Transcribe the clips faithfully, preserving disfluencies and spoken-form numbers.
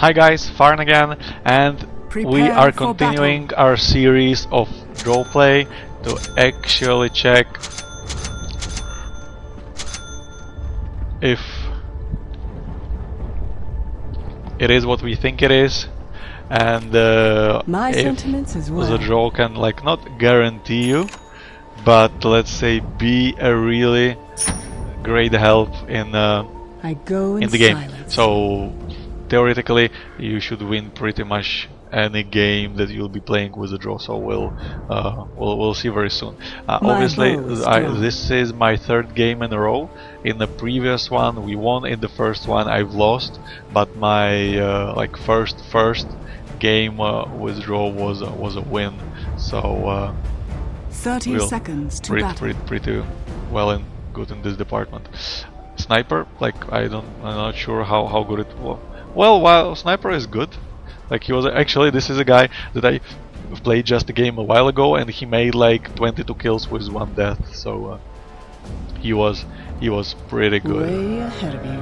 Hi guys, Farn again, and Prepare we are for continuing our series of draw play to actually check if it is what we think it is, and uh, My if sentiments as well. the draw can like not guarantee you, but let's say be a really great help in uh, I go in, in the game. silence. So theoretically, you should win pretty much any game that you'll be playing with the draw. So we'll uh, we'll, we'll see very soon. Uh, My obviously, bow is I, drawn. this is my third game in a row. In the previous one, we won. In the first one, I've lost. But my uh, like first first game uh, with draw was uh, was a win. So uh, Thirty we'll seconds to pretty, battle. pretty pretty well and good in this department. Sniper, like I don't, I'm not sure how how good it was. Well, while Sniper is good, like he was actually, this is a guy that I played just a game a while ago, and he made like twenty-two kills with one death. So uh, he was he was pretty good. Way ahead of you.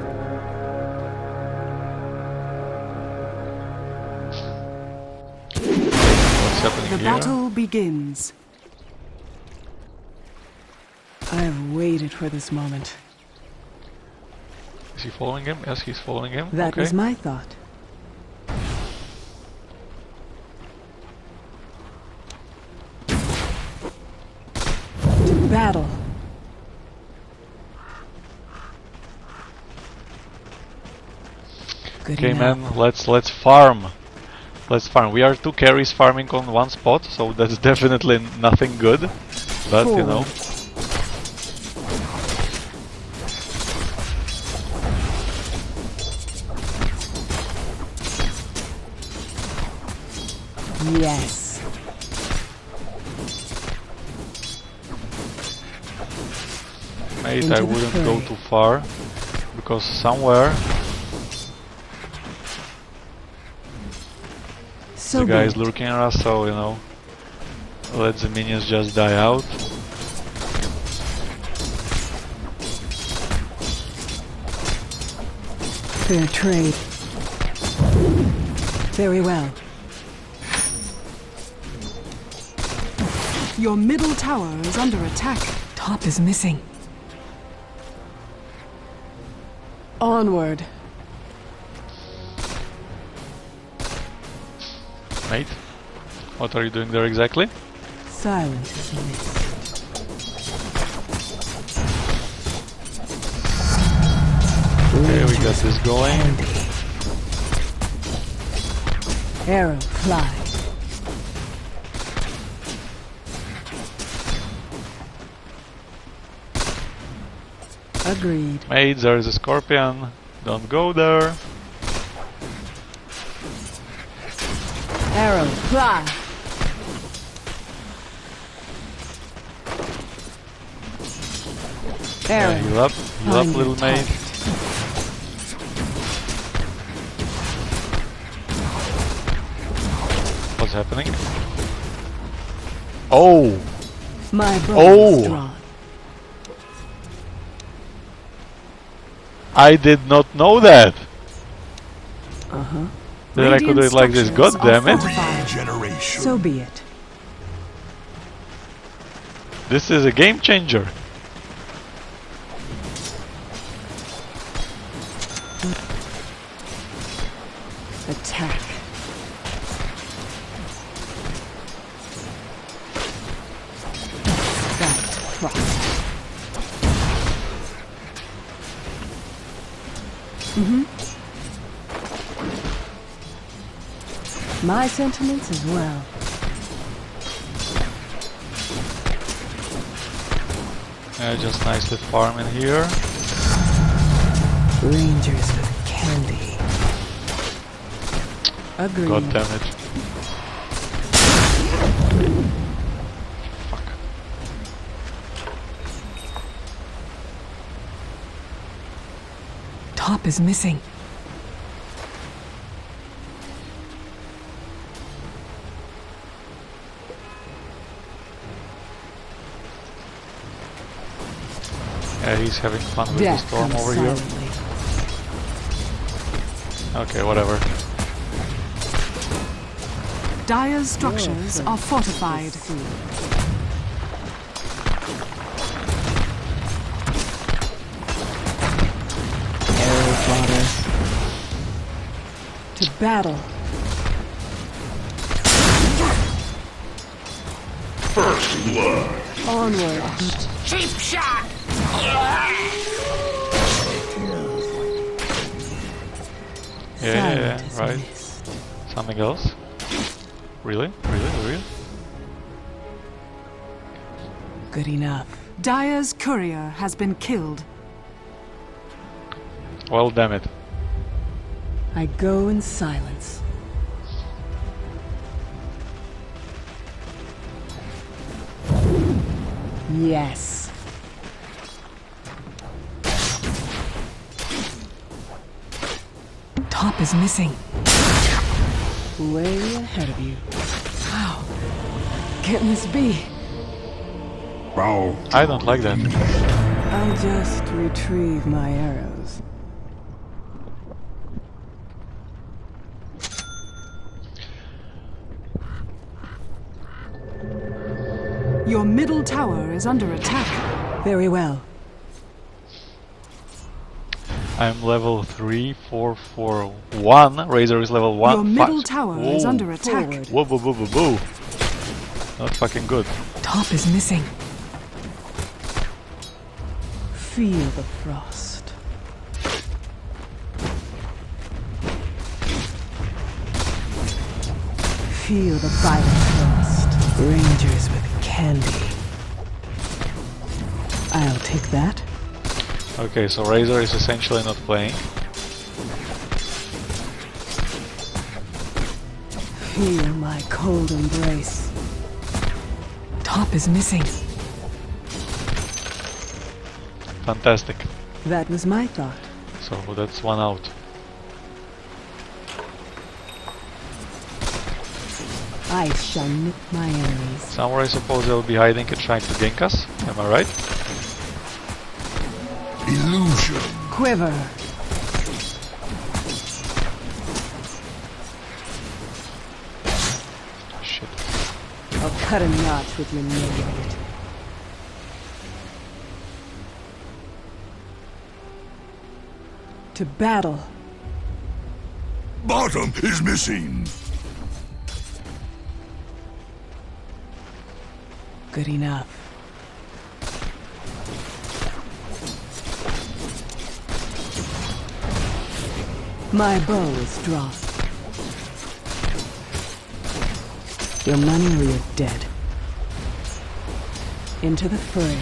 What's happening The here? battle begins. I have waited for this moment. Is he following him? Yes, he's following him. That okay. was my thought. To battle. Good Okay, enough. man, let's let's farm. Let's farm. We are two carries farming on one spot, so that's definitely nothing good. But you know. Yes. Mate, Into I the wouldn't go fray. too far, because somewhere So the guy be is it. lurking at us, so you know, let the minions just die out. Fair trade. Very well. Your middle tower is under attack. Top is missing. Onward. Mate, what are you doing there exactly? Silence is missed. Okay, we got this going. Arrow fly. Agreed. Mate, there is a scorpion. Don't go there. Arrow fly. Arrow. Yeah, heal up, heal up, Find little the mate. target. What's happening? Oh! My bow Oh. is drawn. I did not know that! Uh-huh. That I could do it like this, god damn it! Regeneration. So be it. This is a game changer! Attack. Right. Frost. Mm-hmm. My sentiments as well. Yeah, just nicely farm in here. Rangers with candy. Agreed. God damn it. Fuck. Top is missing. Yeah, he's having fun with Death the storm comes over here. silently. Okay, whatever. Dire's structures are fortified. Arrow fodder. To battle. First blood. Onward. Cheap shot! Yeah, yeah, Silent yeah, as right. mist. Something else? Really? Really? Really? Good enough. Dire's courier has been killed. Well, damn it. I go in silence. Yes. Top is missing. Way ahead of you. How can this be? Bow. I don't like that. I'll just retrieve my arrows. Your middle tower is under attack. Very well. I'm level three, four, four, one. Razor is level one. Your middle Fi- tower Whoa. is under attack. Forward. Whoa, whoa, whoa, whoa, whoa. Not fucking good. Top is missing. Feel the frost. Feel the violent frost. Rangers with candy. I'll take that. Okay, so Razor is essentially not playing. Feel my cold embrace. Top is missing. Fantastic. That was my thought. So that's one out. I shall nip my enemies. Somewhere I suppose they'll be hiding and trying to gank us. Am I right? Illusion. Quiver. Shit. I'll cut a notch with your nail. To battle. Bottom is missing. Good enough. My bow is drawn. Your money or you're dead. Into the fray.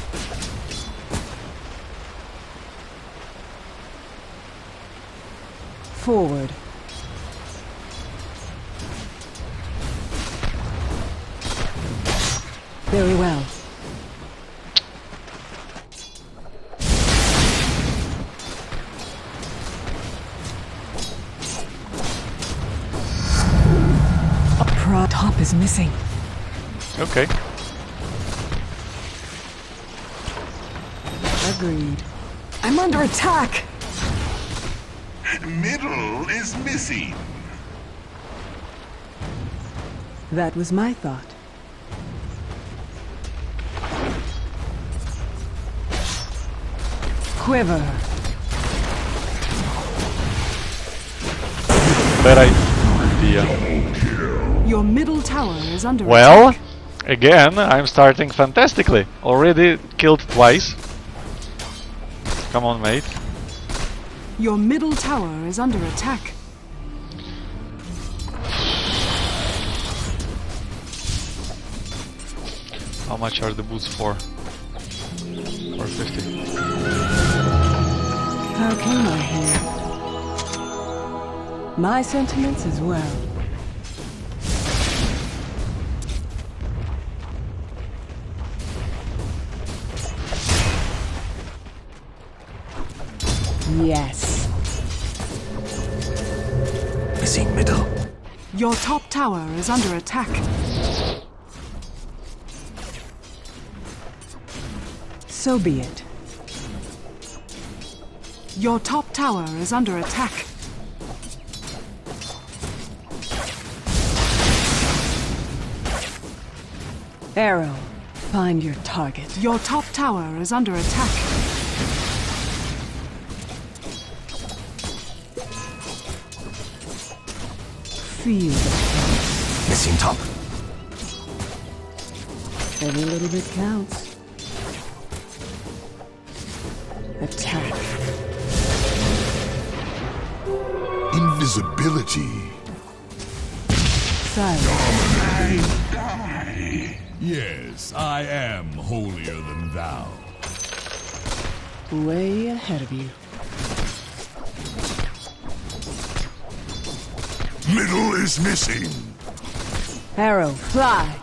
Forward. Very well. A pro top is missing. Okay. Agreed. I'm under attack. Middle is missing. That was my thought. Quiver. Bad idea. Your middle tower is under Well, attack. again, I'm starting fantastically. Already killed twice. Come on, mate. Your middle tower is under attack. How much are the boots for? four fifty. How came I here? My sentiments as well. Yes. Missing middle. Your top tower is under attack. So be it. Your top tower is under attack. Arrow, find your target. Your top tower is under attack. Feel the Missing top. Every little bit counts. Attack. Invisibility. Silence. Die. Yes, I am holier than thou. Way ahead of you. Middle is missing. Arrow, fly.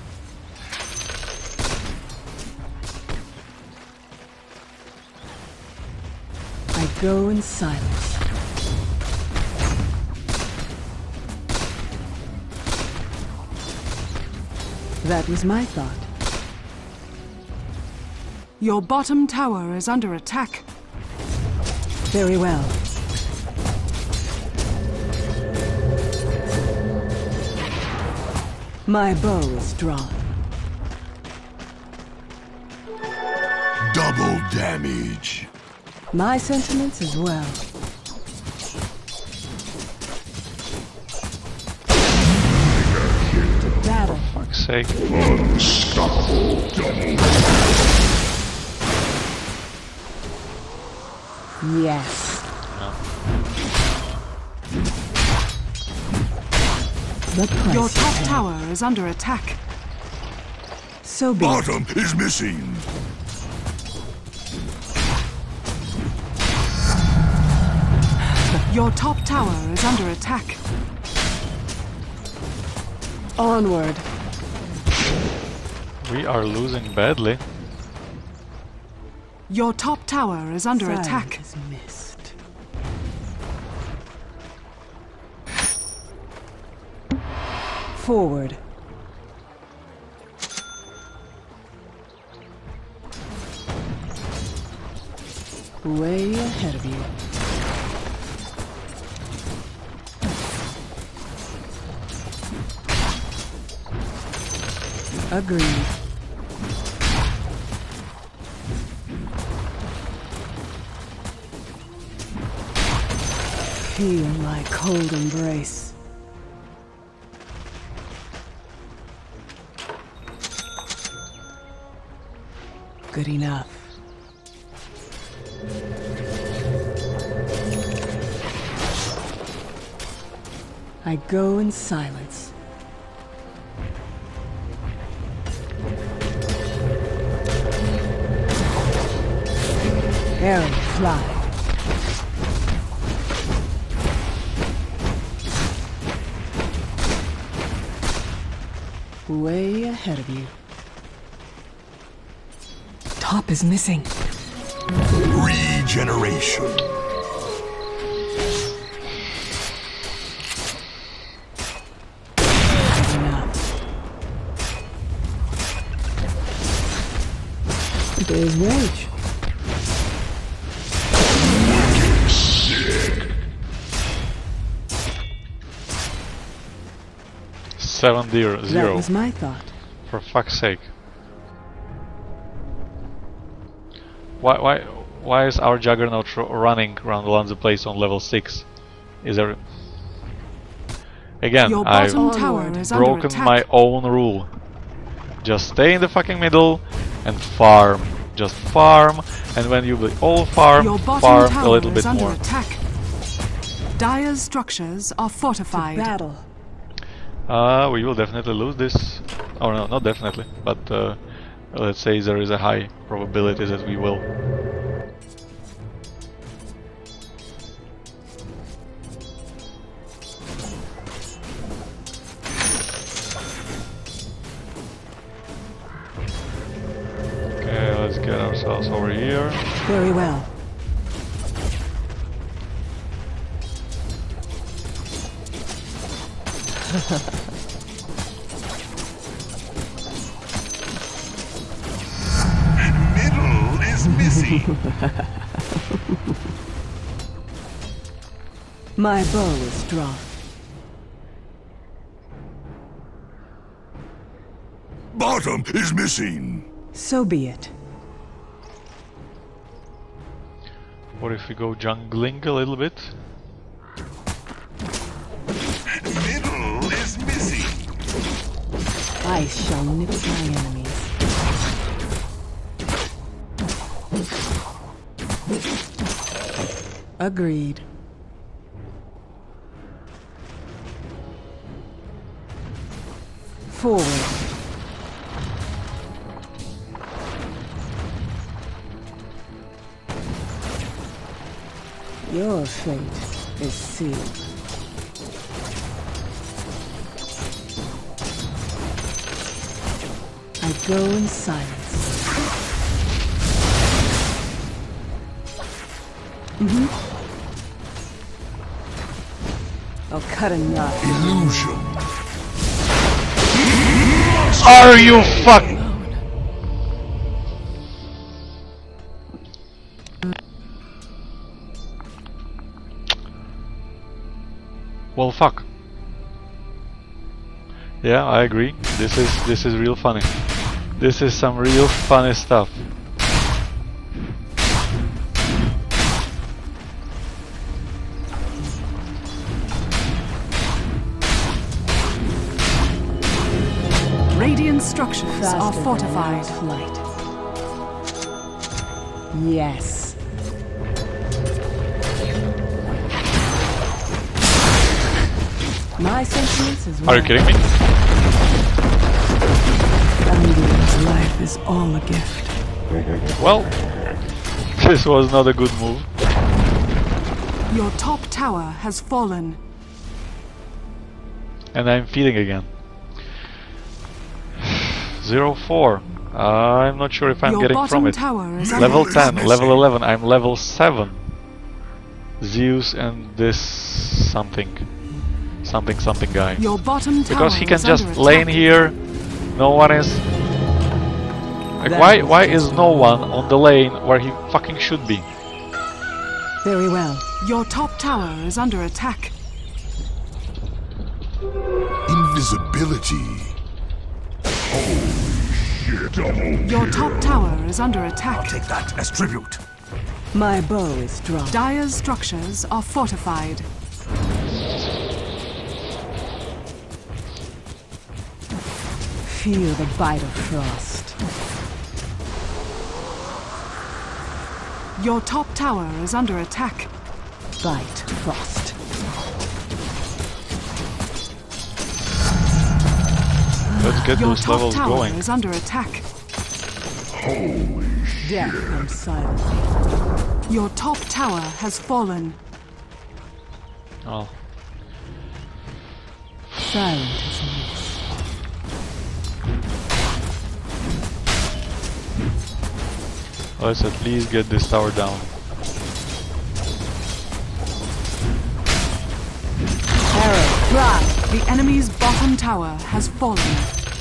I go in silence. That was my thought. Your bottom tower is under attack. Very well. My bow is drawn. Double damage. My sentiments as well. To battle. Fuck's sake. Unstoppable double. Yes. The price Your is top paid. tower is under attack. So be it. Bottom is missing. Your top tower is under attack. Onward. We are losing badly. Your top tower is under Silence attack. is missed. Forward. Way ahead of you. Agreed. Feel my cold embrace. Good enough. I go in silence. Arrow, fly. Way ahead of you. Top is missing. Regeneration. Enough. There's rage. Seven zero That zero. was my thought. For fuck's sake. Why why why is our Juggernaut r running around Lanza Place on level six? Is there again Your I've bottom tower Onward. is under broken attack. my own rule. Just stay in the fucking middle and farm. Just farm, and when you will all farm, Your bottom farm a tower little is bit under more. attack. Dire's structures are fortified. Battle. Uh, we will definitely lose this. Oh no, not definitely, but uh, let's say there is a high probability that we will. Okay, let's get ourselves over here. Very well. Middle is missing. My bow is drawn. bottom is missing. So be it. What if we go jungling a little bit? Middle is missing. I shall nip my enemies. Agreed. Forward. Your fate is sealed. I go in silence. Mm-hmm. I'll cut a knot. Illusion. Are you fuck? Well, fuck. Yeah, I agree. This is this is real funny. This is some real funny stuff. Radiant structures Faster are than fortified. light. Yes. My sentiments is Are you kidding me? Andy's life is all a gift. Well, this was not a good move. Your top tower has fallen. And I'm feeding again. zero four. I'm not sure if I'm Your getting bottom from it. tower is Level under ten, attack. level eleven, I'm level seven. Zeus and this something. Something something guy. Your bottom tower Because he can is just under lane attack. here, no one is... Like why, why is no one on the lane where he fucking should be? Very well. Your top tower is under attack. Invisibility. Holy shit. Double Your kill. top tower is under attack. Take that as tribute. My bow is drawn. Dire's structures are fortified. Feel the bite of frost. Your top tower is under attack. Bite frost. Let's get Your those top levels tower going. is under attack. Holy shit. Death comes silently. Your top tower has fallen. Oh. Silent as a mouse. Let's at least get this tower down. Arrow, drive. The enemy's bottom tower has fallen.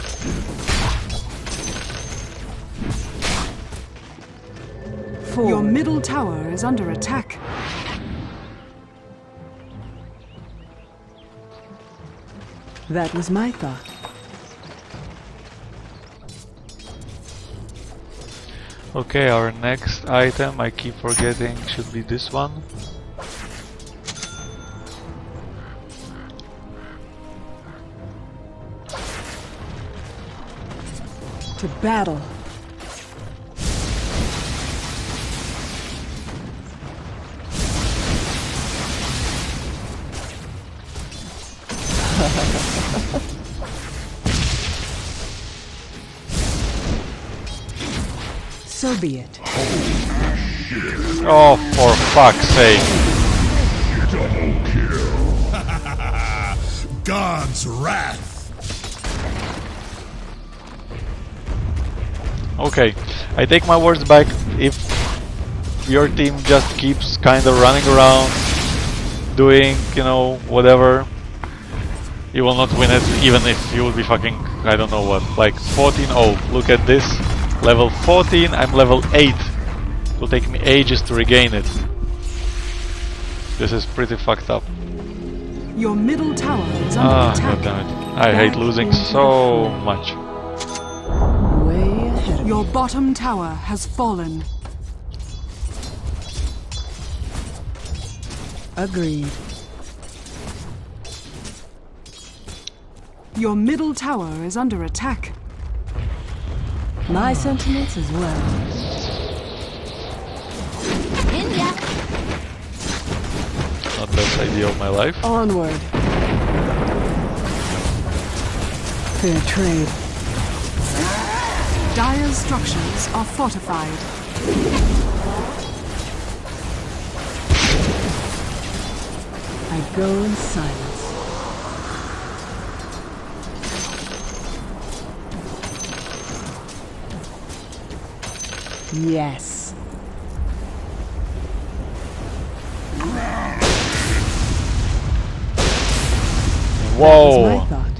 Forward. Your middle tower is under attack. That was my thought. Okay, our next item, I keep forgetting, should be this one. To battle. So be it. Oh, for fuck's sake. Double kill. God's wrath. Okay, I take my words back. If your team just keeps kind of running around, doing, you know, whatever, you will not win it, even if you will be fucking, I don't know what, like fourteen oh. Look at this. Level fourteen, I'm level eight. It will take me ages to regain it. This is pretty fucked up. Your middle tower is under Ah, attack. goddammit. I hate losing so much. Your bottom tower has fallen. Agreed. Your middle tower is under attack. My sentiments as well. Not best idea of my life. Onward. Fair trade. Dire's structures are fortified. I go in silence. Yes. Whoa! That was my thought.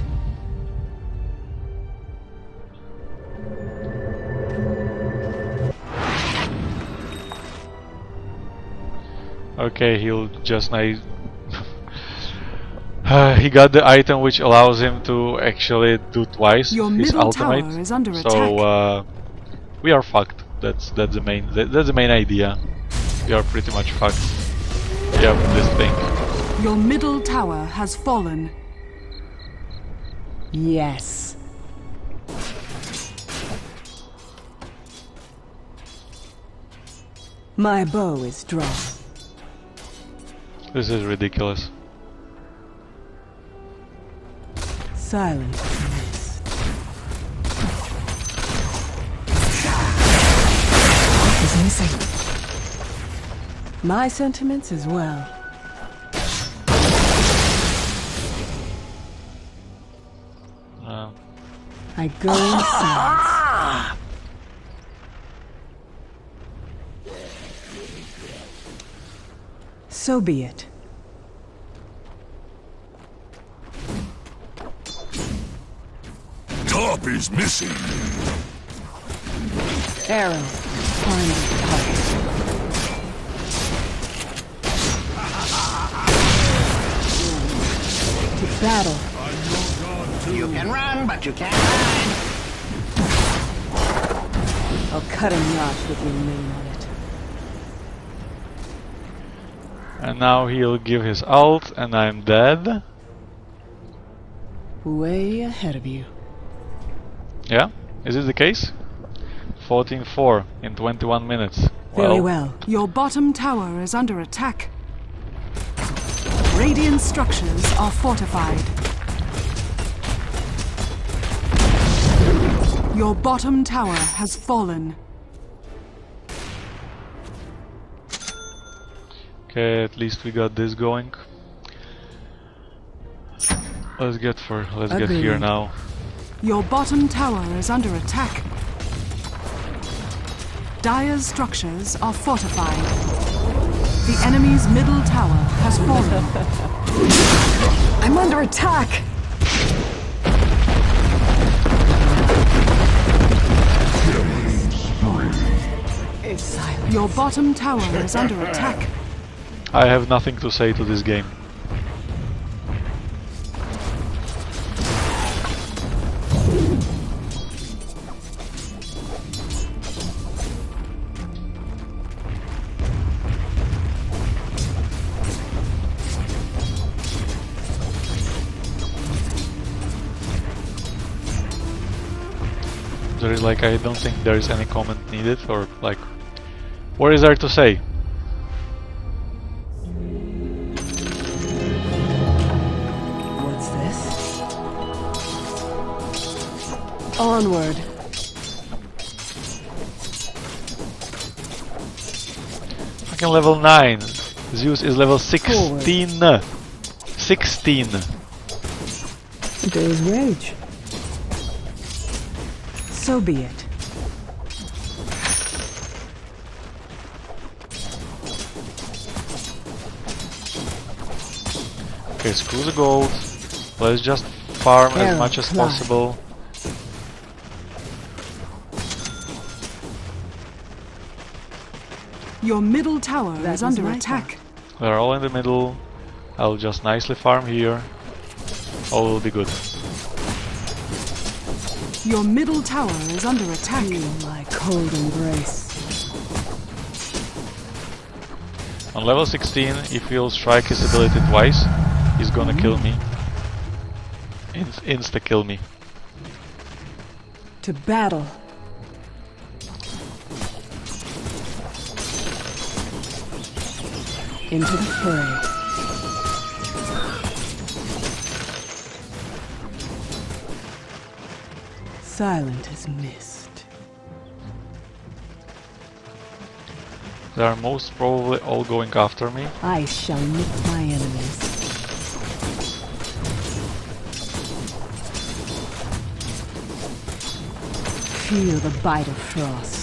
Okay, he'll just nice. Uh, he got the item which allows him to actually do twice Your his middle ultimate. tower is under so attack. uh, we are fucked. That's that's the main that, that's the main idea. We are pretty much fucked. Yeah, with this thing. Your middle tower has fallen. Yes. My bow is drawn. This is ridiculous. Silent mist. Is missing. My sentiments as well. Uh, I go in silence. So be it. Top is missing. Arrow. Find the heart. To battle. You can run, but you can't hide. I'll cut a notch with your name on it. and now he'll give his ult, and I'm dead. Way ahead of you. Yeah, is it the case? fourteen four in twenty-one minutes. Very well. Your bottom tower is under attack. Radiant structures are fortified. Your bottom tower has fallen. Okay, at least we got this going. Let's get for let's get here Agreed. now. Your bottom tower is under attack. Dire's structures are fortified. The enemy's middle tower has fallen. I'm under attack! It's silent. Your bottom tower is under attack. I have nothing to say to this game. There is like, I don't think there is any comment needed, or like, what is there to say? What's this? Onward. Fucking level nine. Zeus is level sixteen. sixteen. A day's wage. So be it. Okay, screw the gold. Let's just farm as Arrow much as fly. possible. Your middle tower That is was under my attack. They're all in the middle. I'll just nicely farm here. All will be good. Your middle tower is under attack. Feel my cold embrace. On level sixteen, if he'll strike his ability twice, he's gonna kill me. Inst insta kill me. To battle. Into the fray. Silent as mist. They are most probably all going after me. I shall nip my enemies. Feel the bite of frost.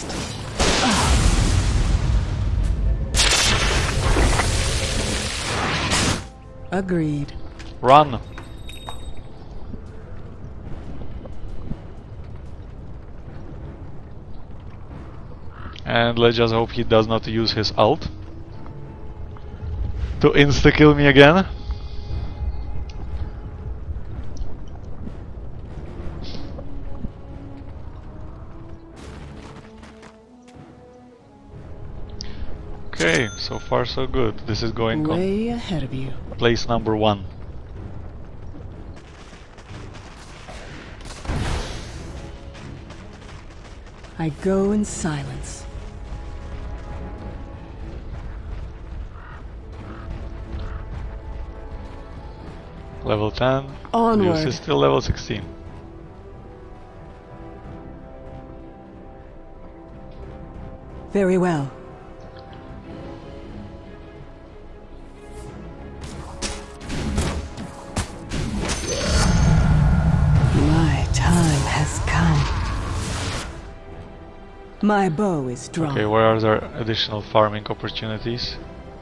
Agreed. Run! And let's just hope he does not use his ult to insta-kill me again. Okay, so far so good. This is going on Way ahead of you. place number one. I go in silence. Level ten. Onward. This is still level sixteen. Very well. My time has come. My bow is drawn. Okay, where are there additional farming opportunities?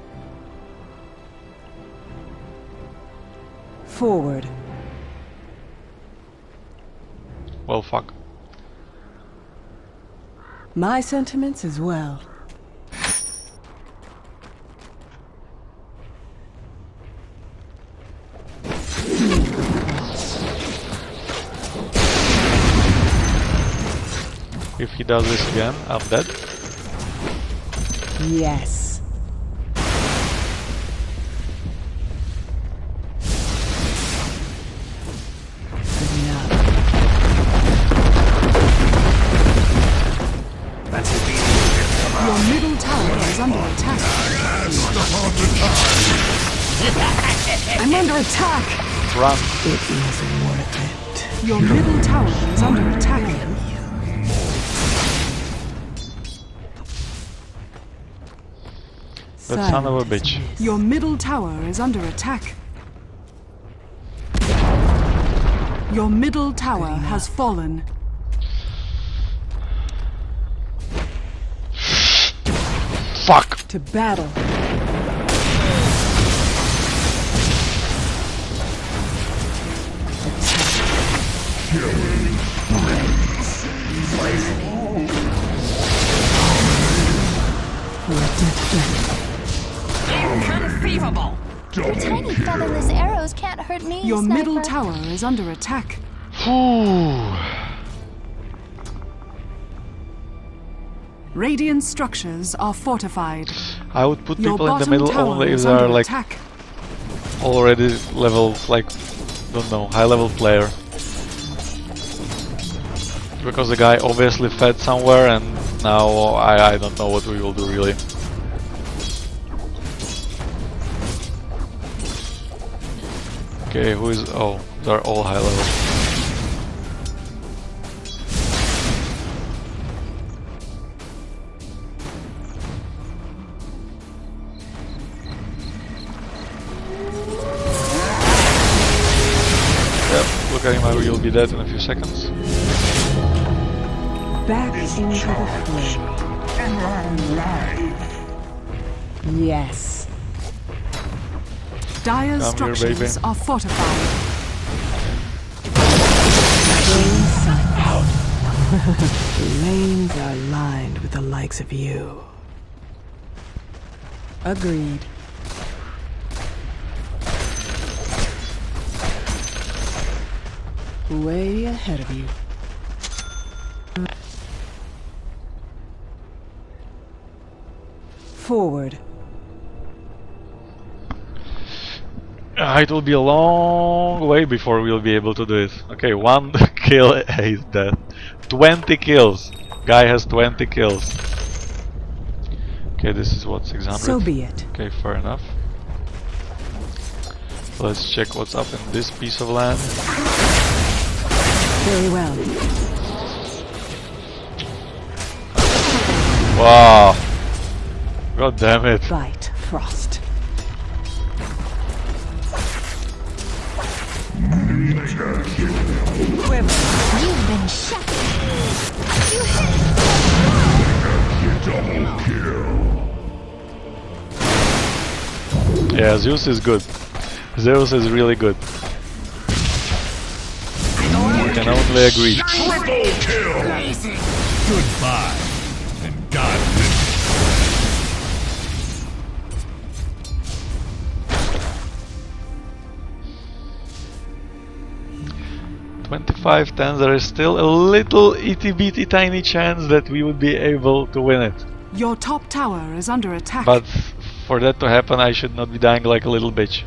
Forward. Well, fuck. My sentiments as well. If he does this again, I'm dead. Yes. Good enough. That's his beating. Your middle tower is under attack. I'm under attack! Run. It is worth it. Your middle tower is under attack. That son of a Silent as bitch. mist. Your middle tower is under attack. Your middle tower has fallen. Fuck! To battle. Inconceivable! Tiny featherless arrows can't hurt me, Your Sniper. middle tower is under attack. Whew. Radiant structures are fortified. I would put Your people in the bottom middle tower only if is they are under like attack. already level, like, don't know, high level player. Because the guy obviously fed somewhere and now I, I don't know what we will do really. Okay, who is... oh, they're all high level. Yep, look at him, I will be dead in a few seconds. Back into the fray. Am I alive? Yes. Dire Come here, structures baby. are fortified. The lanes are lined with the likes of you. Agreed. Way ahead of you. Forward. Uh, it will be a long way before we'll be able to do it. Okay, one kill is dead. twenty kills. Guy has twenty kills. Okay, this is what, six hundred? So be it. Okay, fair enough. Let's check what's up in this piece of land. Very well. Wow. God damn it. Bite, Frost. You've been shot. Double kill. Yeah, Zeus is good. Zeus is really good. I can only agree. Triple kill. Goodbye, and God bless you. twenty-five ten, there is still a little itty bitty tiny chance that we would be able to win it. Your top tower is under attack. But for that to happen, I should not be dying like a little bitch.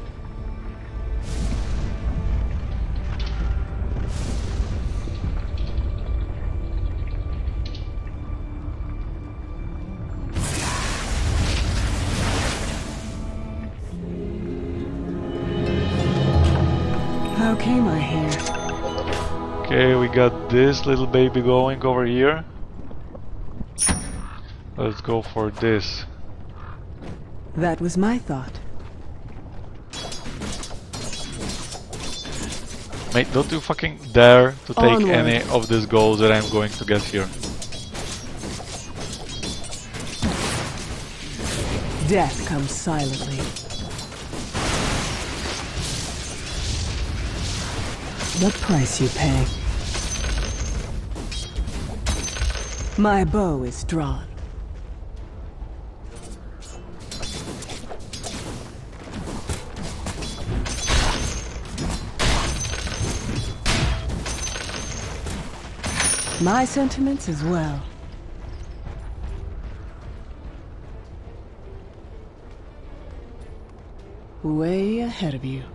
How came I here? Okay, we got this little baby going over here. Let's go for this. That was my thought. Mate, don't you fucking dare to take Onward. any of these goals that I'm going to get here. Death comes silently. The price you pay. My bow is drawn. My sentiments as well. Way ahead of you.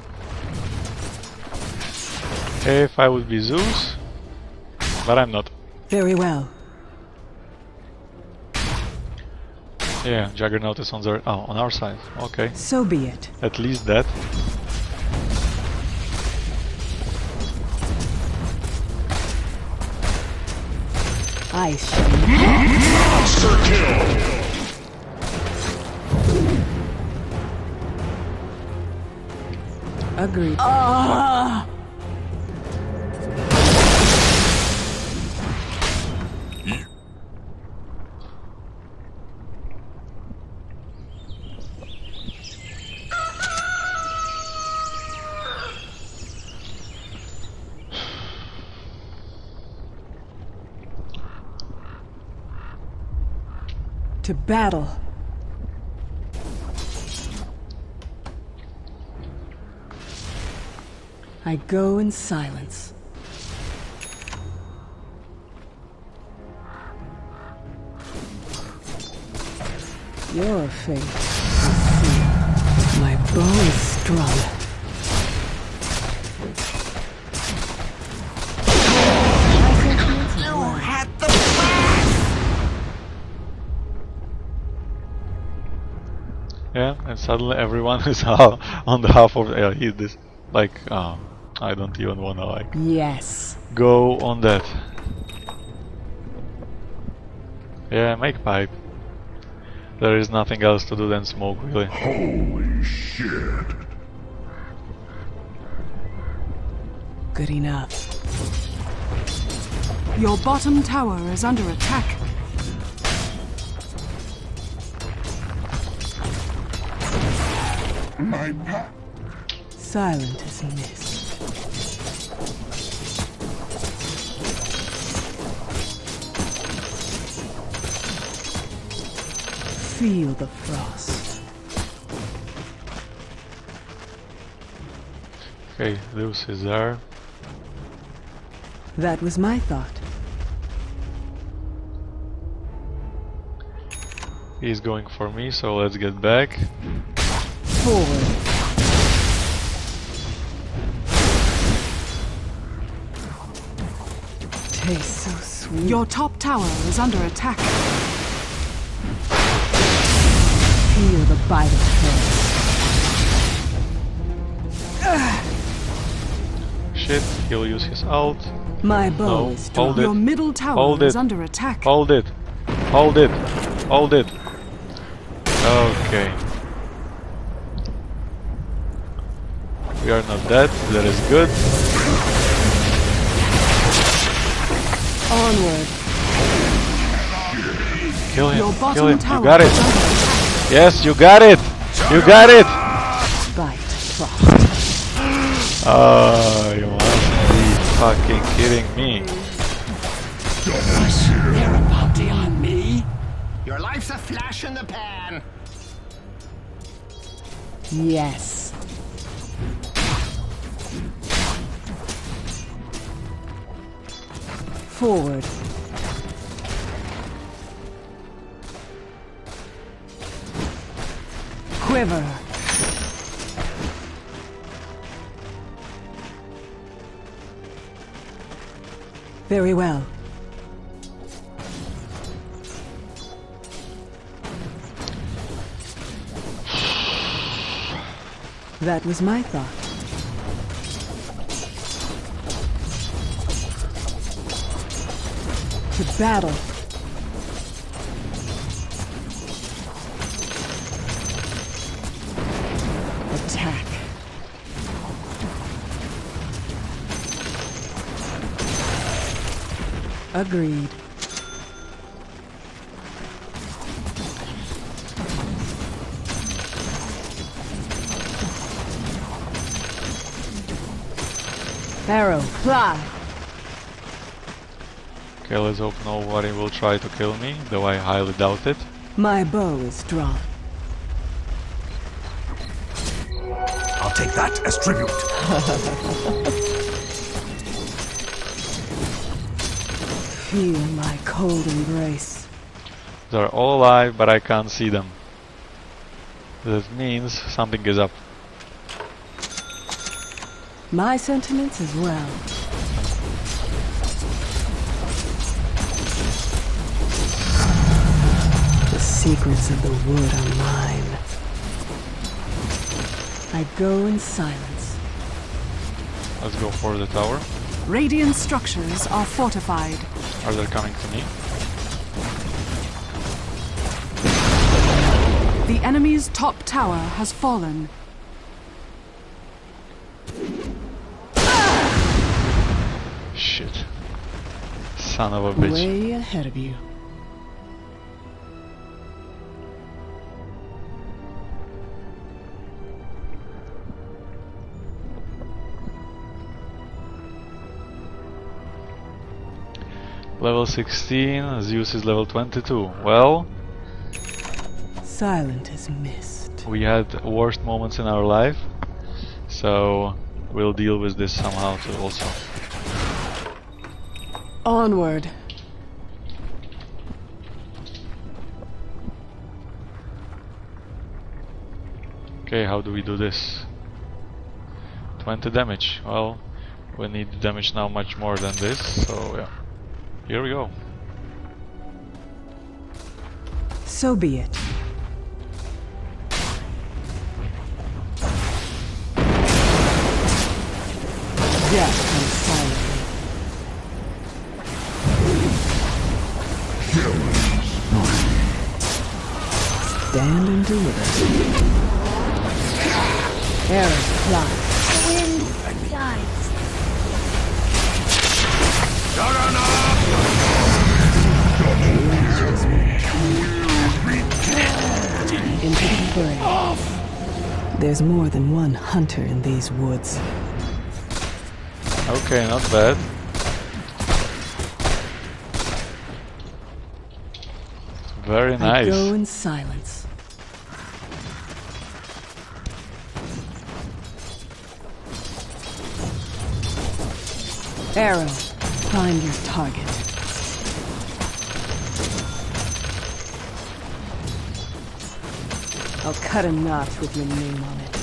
If I would be Zeus, but I'm not. Very well. Yeah, Juggernaut is on their oh on our side. Okay, So be it. at least that. I shall. Monster kill. Agreed. Ah! To battle. I go in silence. Your fate is sealed. My bow is strung. You had the blast! Yeah, and suddenly everyone is half on the half of yeah, he this like um I don't even wanna like Yes. go on that. Yeah, make pipe. There is nothing else to do than smoke, really. Holy shit. Good enough. Your bottom tower is under attack. My pa- Silent as mist. Feel the frost. Okay, Zeus is there. That was my thought. He's going for me, so let's get back. Forward. Tastes so sweet. Your top tower is under attack. Feel the bite of Shit, he'll use his ult. hell. My bow No, is hold drawn. it. Your middle tower Hold is it. under attack. Hold it. Hold it. Hold it. Okay. We are not dead. That is good. Onward. Kill him. Your Kill bottom him. tower You got is it. under attack. Yes, you got it. You got it. Bite frost. Oh, you must be fucking kidding me. They're a bounty on me. Your life's a flash in the pan. Yes. Forward. Quiver. Very well. That was my thought. To battle. Attack. Agreed. Arrow, fly. Okay, let's hope nobody will try to kill me, though I highly doubt it. My bow is drawn. I'll take that as tribute. Feel my cold embrace. They're all alive, but I can't see them. That means something is up. My sentiments as well. The secrets of the wood are mine. I go in silence. Let's go for the tower. Radiant structures are fortified. Are they coming to me? The enemy's top tower has fallen. Shit. Son of a bitch. Way ahead of you. Level sixteen, Zeus is level twenty-two. Well, Silent as mist. we had worst moments in our life, so we'll deal with this somehow too also. Onward. Okay, how do we do this? twenty damage. Well, we need damage now much more than this, so yeah. Here we go. So be it. Death comes silently. Stand and deliver. Arrow fly. Wind dies. Into the fray. There's more than one hunter in these woods. Okay, not bad. Very I nice. go in silence. Arrow, find your target. I'll cut a notch with your name on it.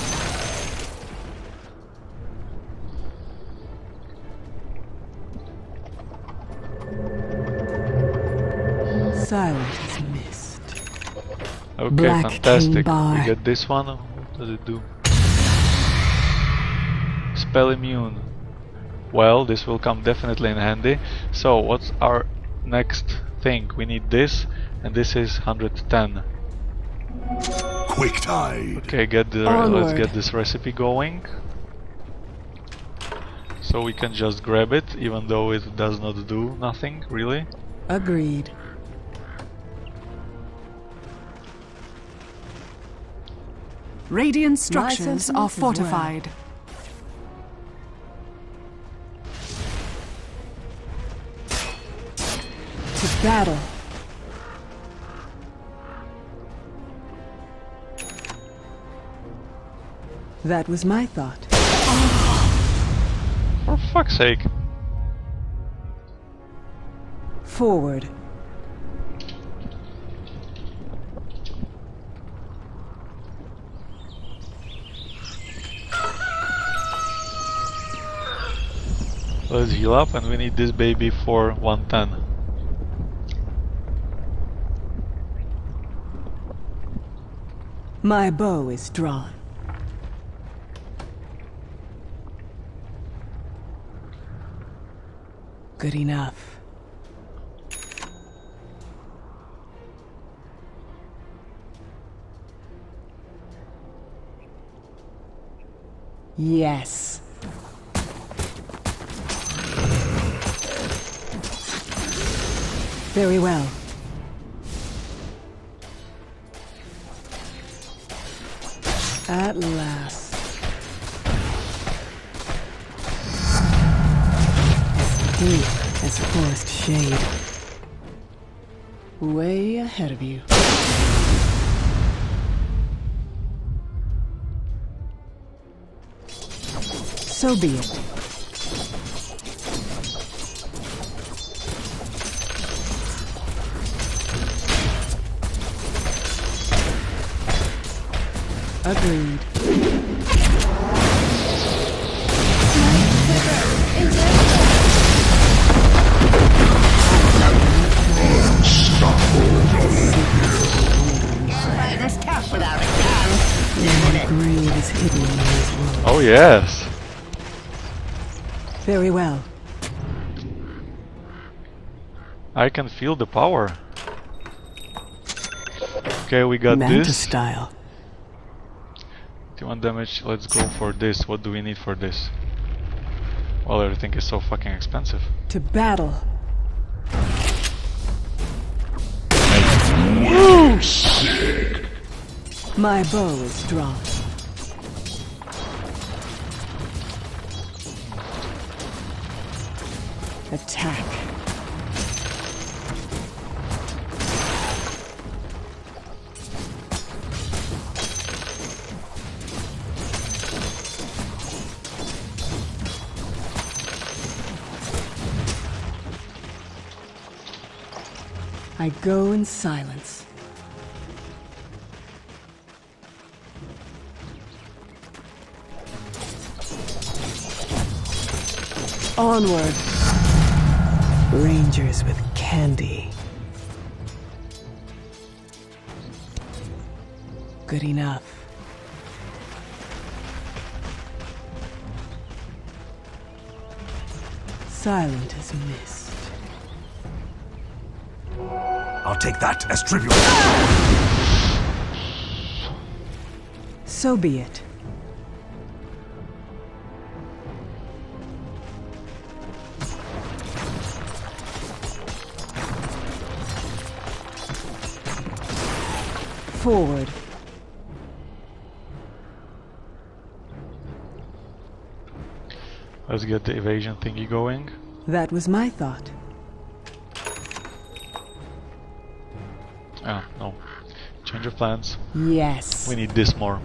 Silent as mist. Okay, Black fantastic. King Bar. We get this one. What does it do? Spell immune. Well, this will come definitely in handy. So, what's our next thing? We need this, and this is one hundred ten. Quick tide. Okay, get the let's get this recipe going. So we can just grab it, even though it does not do nothing, really. Agreed. Radiant structures are sentiments as well. fortified. To battle. That was my thought. For fuck's sake. Forward. Let's heal up, and we need this baby for one ten. My bow is drawn. Good enough. Yes. Very well. At last. Deep as forest shade. Way ahead of you. So be it. Agreed. It's tough without a gun. My grave is hidden in these walls. Oh yes. Very well. I can feel the power. Okay, we got Manta this. style. T one damage, let's go for this. What do we need for this? Well, everything is so fucking expensive. To battle. My bow is drawn. Attack. I go in silence. Onward. Rangers with candy. Good enough. Silent as mist. I'll take that as tribute. So be it. Forward. Let's get the evasion thingy going. That was my thought. Ah, no. Change of plans. Yes. We need this more.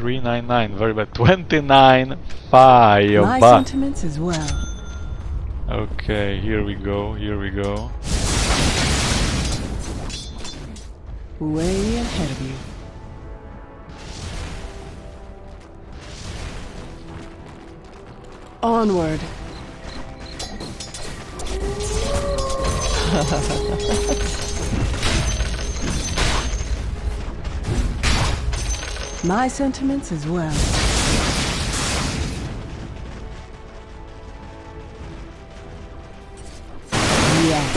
three ninety-nine, very bad. twenty-nine five. My sentiments as well. Okay, here we go, here we go. Way ahead of you. Onward. My sentiments as well. Yes.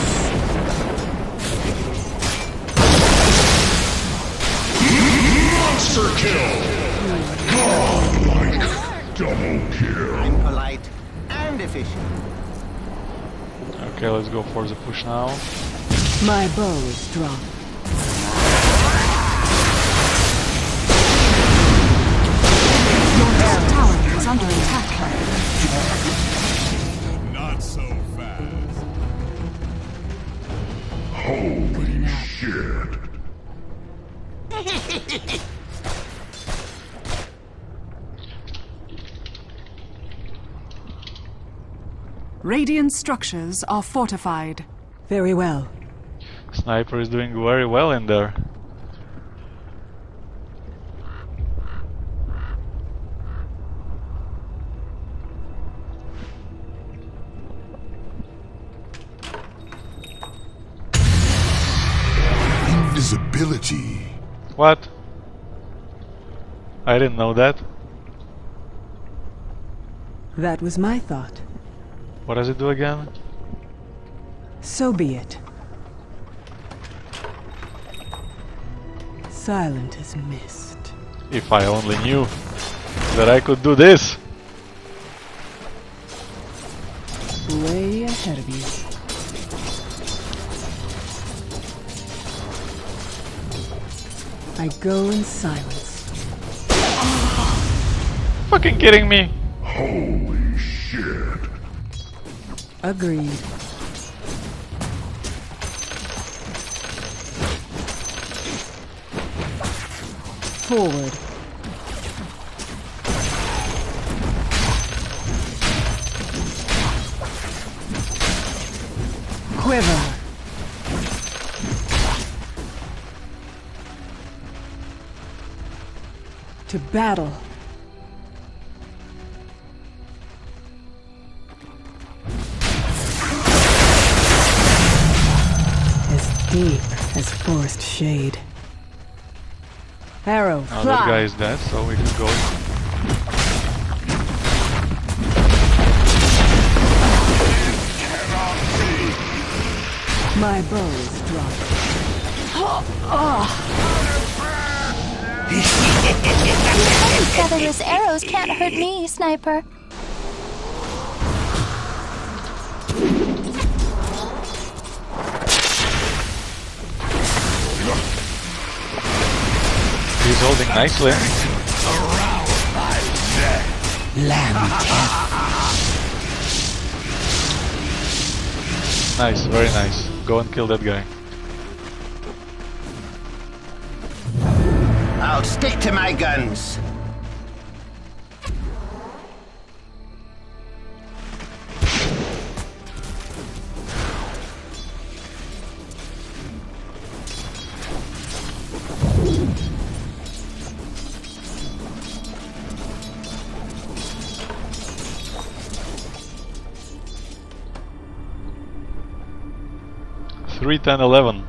Monster kill! Godlike double kill. I'm polite and efficient. Okay, let's go for the push now. My bow is drawn. Your top tower is under attack. Not so fast. Holy shit. Radiant structures are fortified. Very well. Sniper is doing very well in there. Invisibility. What? I didn't know that. That was my thought. What does it do again? So be it. Silent as mist. If I only knew that I could do this. Way ahead of you. I go in silence. Fucking kidding me. Holy shit. Agreed. Forward. Quiver. To battle. As deep as forest shade. Arrow, Now fly. that guy is dead, so we can go. My bow is dropped. Featherless arrows can't hurt me, Sniper. He's holding nicely. Nice, very nice. Go and kill that guy. I'll stick to my guns. three ten eleven.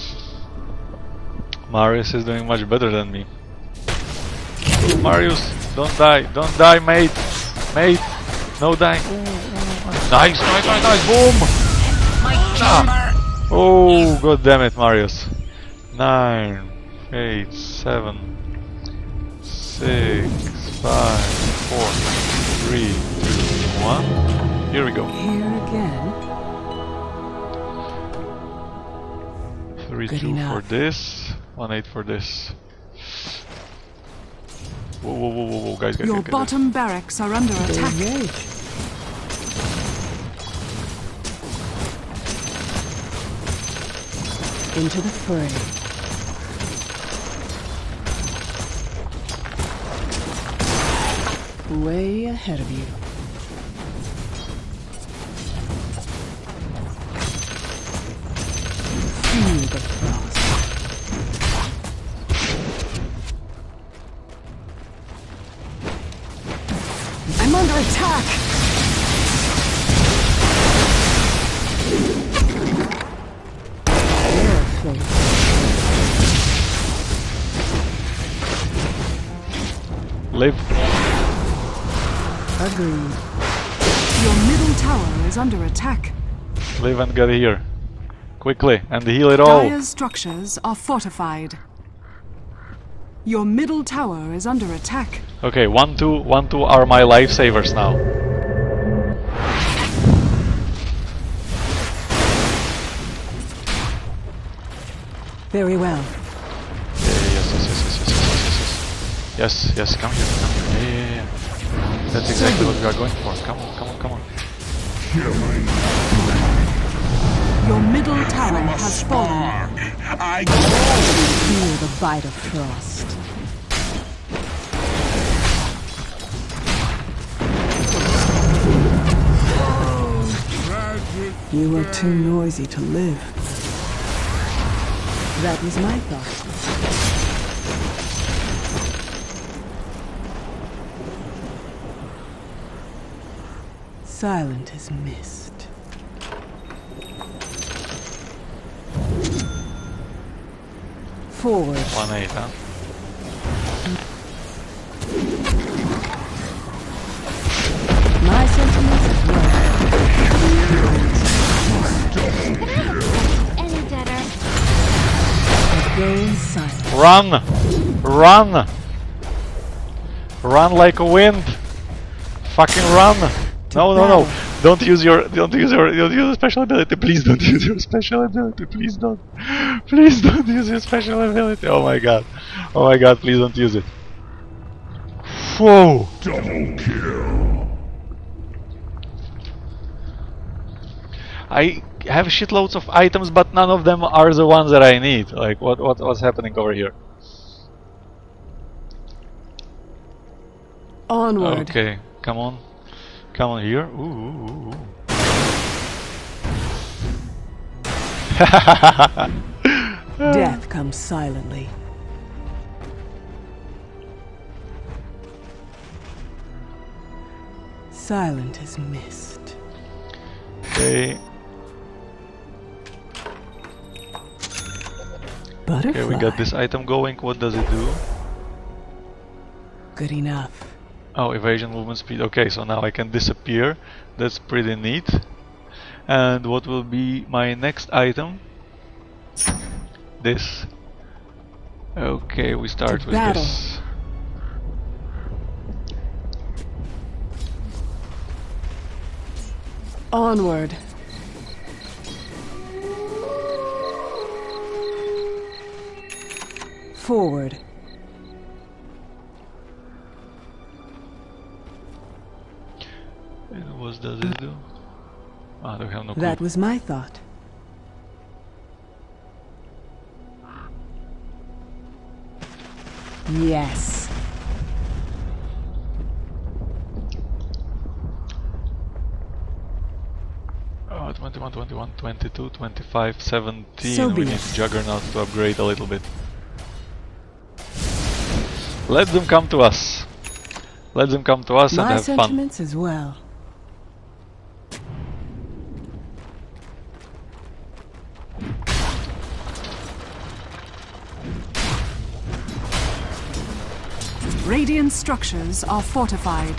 Marius is doing much better than me. Marius, don't die, don't die, mate, mate, no dying. Nice, nice, nice, nice, boom! Ah. Oh, god damn it, Marius. Nine, eight, seven, six, five, four, three, two, one. Here we go. Here again. Three, Good two enough. for this, one eight for this. Whoa, whoa, whoa, whoa, whoa, guys, guys, Your guys, guys. bottom barracks are under attack. Engage. Into the fray. Way ahead of you. Feel the frost. I'm under attack! Live. Agreed. Your middle tower is under attack. Live and get here. Quickly, and heal it all. Dire's structures are fortified. Your middle tower is under attack. Okay, one, two, one, two are my lifesavers now. Very well. Yeah, yes, yes, yes, yes, yes, yes, yes, yes. Yes, yes, come here, come here. Yeah, yeah, yeah. That's exactly what we are going for. Come on, come on, come on. Your middle tower has fallen. I Feel the bite of frost. You are too noisy to live. That was my thought. Silent as mist. Forward. One eight, huh? My sentiments as well. Any better? Again silent. Run! Run! Run like a wind! Fucking run! No, no, no! Don't use your, don't use your, don't use your special ability. Please don't use your special ability. Please don't. Please don't use your special ability. Oh my god. Oh my god, please don't use it. Whoa! double kill. I have shitloads of items, but none of them are the ones that I need. Like, what, what, what's happening over here? Onward. Okay, come on. Come on here. Ooh, ooh, ooh. Death comes silently. Silent as mist. Okay. Butterfly. Okay, we got this item going. What does it do? Good enough. Oh, evasion, movement speed. Okay, so now I can disappear. That's pretty neat. And what will be my next item? This. Okay, we start To with battle. this. Onward. Forward. And what does it do? Ah, I have no clue. That was my thought. Yes. Oh, twenty-one, twenty-one, twenty-two, twenty-five, seventeen. So we be need it. Juggernaut to upgrade a little bit. Let them come to us. Let them come to us and My have fun. sentiments as well. Radiant structures are fortified.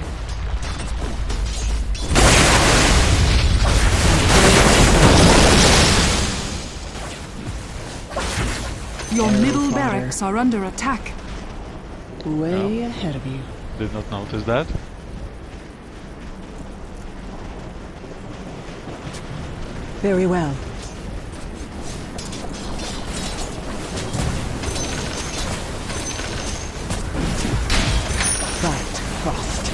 Your middle Fodder. barracks are under attack. Way ahead of you. Did not notice that. Very well. Fight, frost.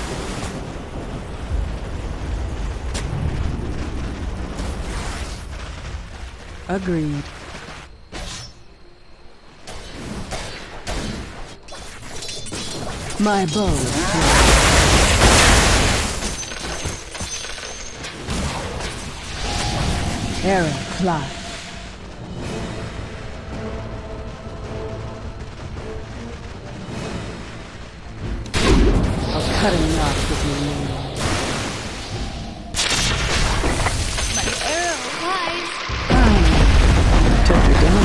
Agreed. My bow is clear. Arrow fly. I'll cut a knot with your name. Took her down.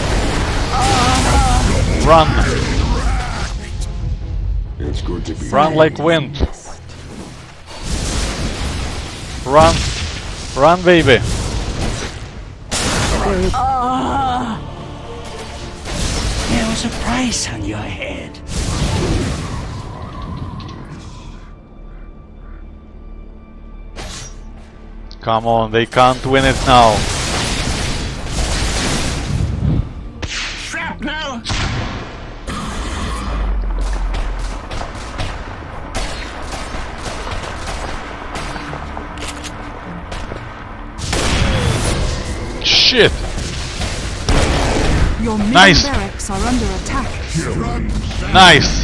Run! It's good to be Run like wind! Run! Run, baby! There was a price on your head. Come on, they can't win it now. Shrapnel! Shit! Your middle Nice. barracks are under attack. Nice!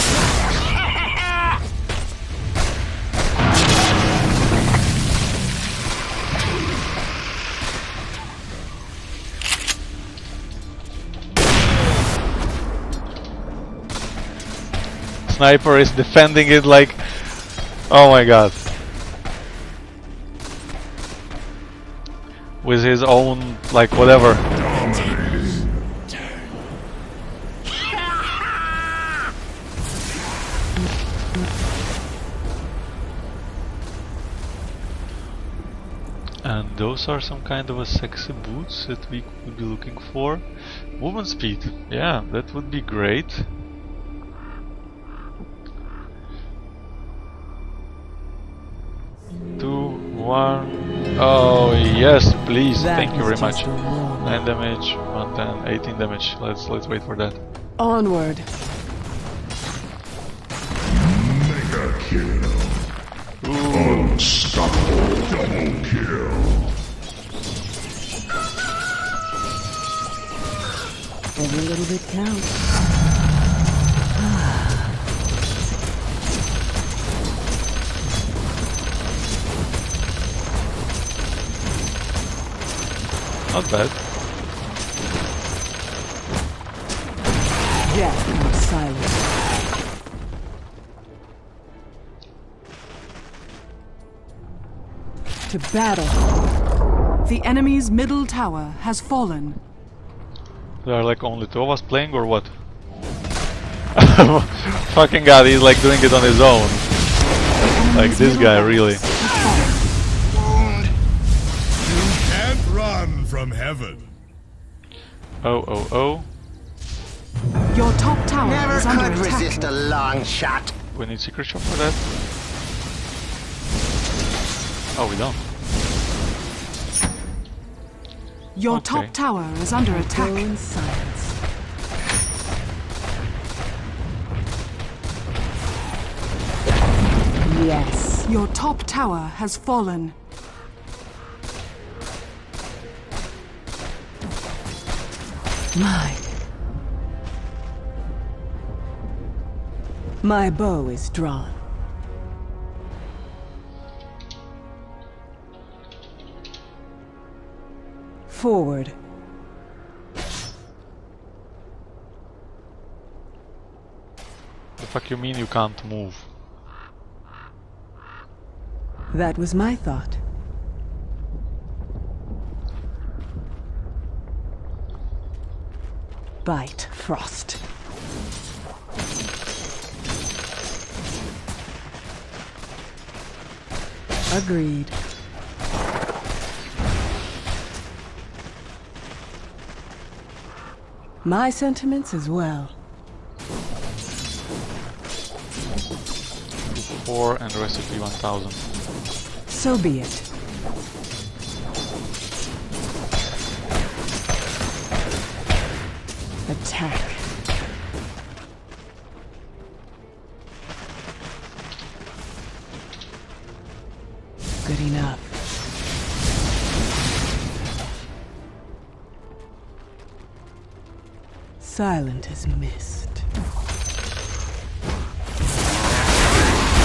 Sniper is defending it like... Oh my god. With his own, like, whatever. And those are some kind of a sexy boots that we could be looking for. Movement speed, yeah, that would be great. Two, one. Oh yes, please. That Thank you was very just much. a roll. Nine damage, one ten, eighteen damage. Let's let's wait for that. Onward. Mega kill. Unstoppable double kill. Every little bit counts. Not bad. Death comes silent. To battle. The enemy's middle tower has fallen. There are like only two of us playing or what? Fucking god, he's like doing it on his own. Like this guy, really. You can't run from heaven. Oh, oh, oh. Your top tower Never is under could attack. resist a long shot. We need secret shop for that. Oh, we don't. Your Okay. top tower is under Go attack. in silence. Yes. Your top tower has fallen. Mine. My bow is drawn. Forward. The fuck you mean you can't move? That was my thought. Bite, Frost. Agreed. My sentiments as well. Four and recipe one thousand. So be it. Attack. Good enough. Silent as mist.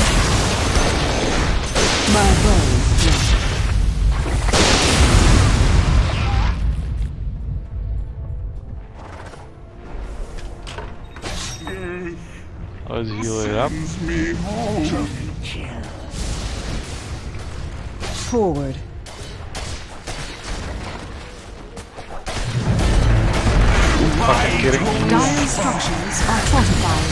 My bow is drawn. Let's heal it up. Forward. Fucking kidding. Dire structures are fortified.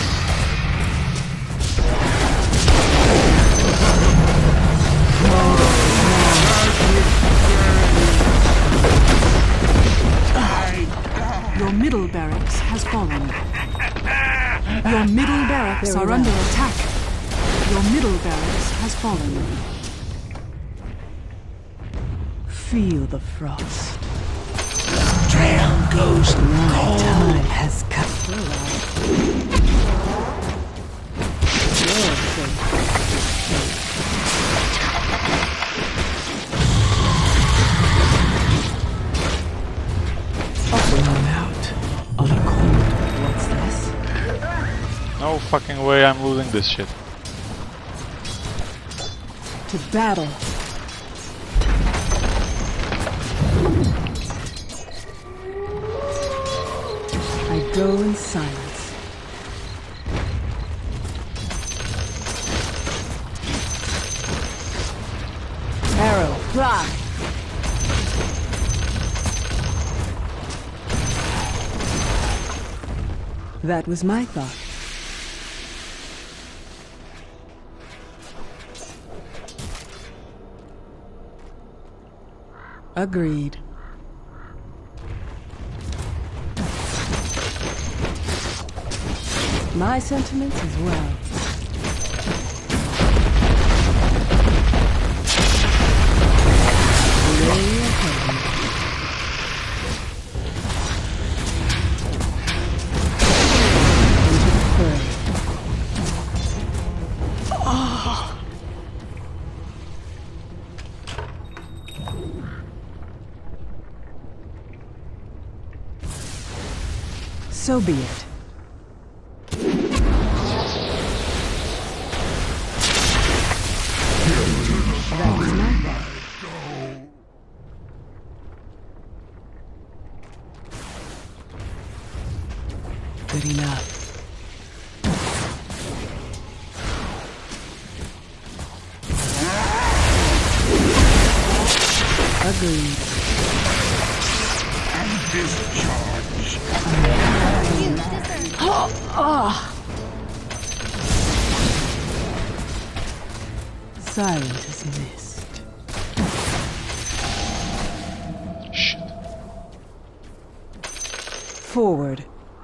Your middle barracks has fallen. Your middle barracks are under attack. Your middle barracks has fallen. Feel the frost. Trail goes My time has come. Blown out on a cold. What's this? No fucking way I'm losing this shit. To battle. I go in silence. Arrow, fly! That was my thought. Agreed. My sentiments as well. Way ahead. Into the fray. Ah. So be it. Good enough. Agreed. And discharge. Oh, oh. Silent as mist. Shit. Forward.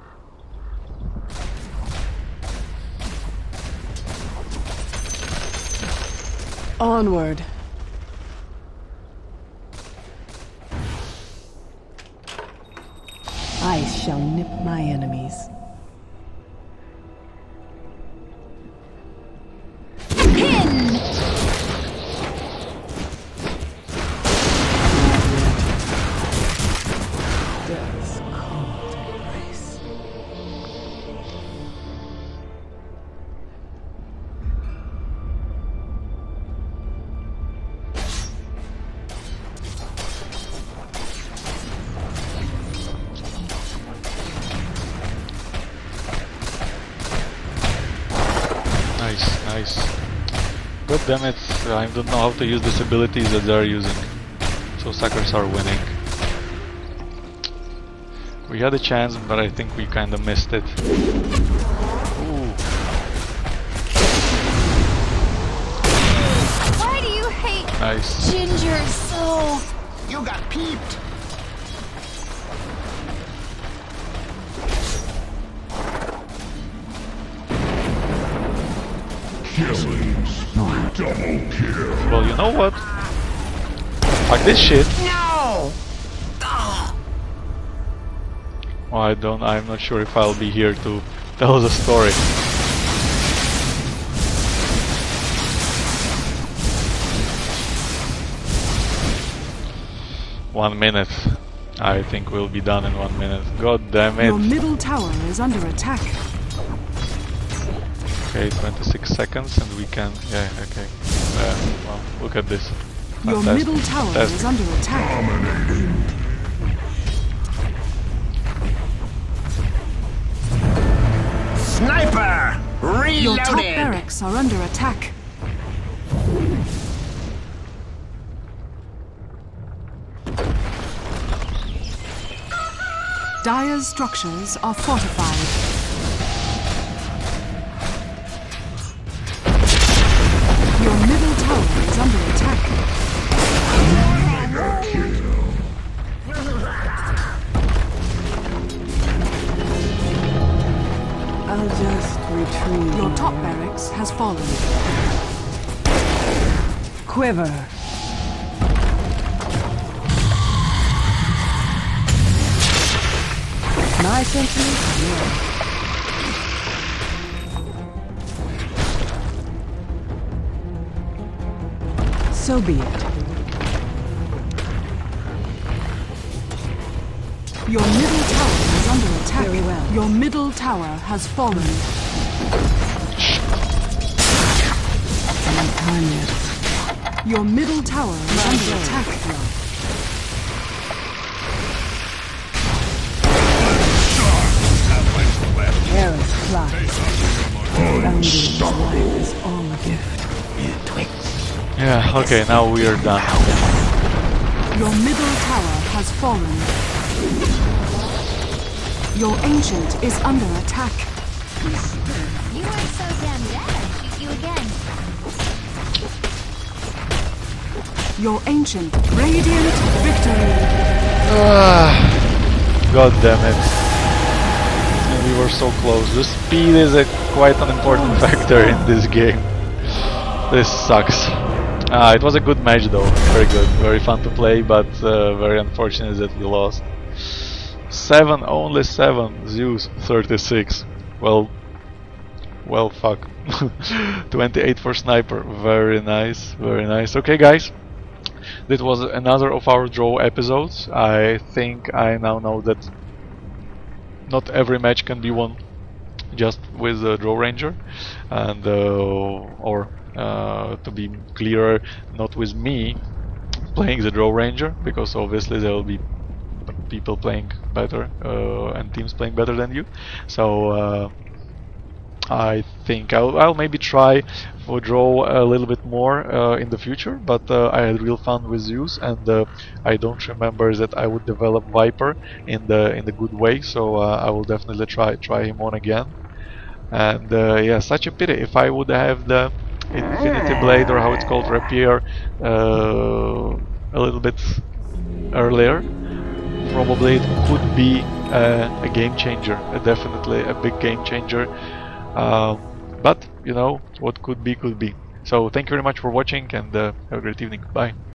Onward. I shall nip my enemies. Pin! Death's cold embrace. Nice, nice. God damn it, I don't know how to use these abilities that they're using. So suckers are winning. We had a chance, but I think we kinda missed it. Ooh. Why do you hate Nice. Ginger so? You got peeped. Killing spree. Double kill. Well, you know what? Fuck this shit. No! Well, I don't, I'm not sure if I'll be here to tell the story. One minute. I think we'll be done in one minute. God damn Your it. middle tower is under attack. Okay, twenty-six seconds and we can... Yeah, okay. Uh, well, look at this. Your Fantastic. middle tower Fantastic. is under attack. Dominating. Sniper! Reload! barracks are under attack. Dire's structures are fortified. Your middle tower is under attack. Mega kill. I'll just retrieve. Your top barracks has fallen. Quiver. My sentiments, yeah. So be it. Your middle tower is under attack. Very well. Your middle tower has fallen. No time yet. Your middle tower is under attack. Careless fly. Bounding life is all a gift. Yeah, okay, now we are done. Your middle tower has fallen. Your ancient is under attack. You are so damn dead, I'd shoot you again. Your ancient. Radiant victory. Ah, God damn it. And we were so close. The speed is a quite an important factor in this game. This sucks. Ah, it was a good match though, very good, very fun to play, but uh, very unfortunate that we lost. seven, only seven, Zeus thirty-six. Well, well fuck. twenty-eight for Sniper, very nice, very nice. Okay guys, that was another of our draw episodes. I think I now know that not every match can be won just with a Draw Ranger, and uh, or Uh, to be clearer, not with me playing the Draw Ranger, because obviously there will be people playing better uh, and teams playing better than you. So uh, I think I'll, I'll maybe try for Draw a little bit more uh, in the future, but uh, I had real fun with Zeus, and uh, I don't remember that I would develop Viper in the in the good way. So uh, I will definitely try try him on again. And uh, yeah, such a pity. If I would have the Infinity Blade, or how it's called, Rapier, uh, a little bit earlier, probably it could be uh, a game changer, uh, definitely a big game changer. Um, but you know, what could be could be. So thank you very much for watching, and uh, have a great evening. Bye.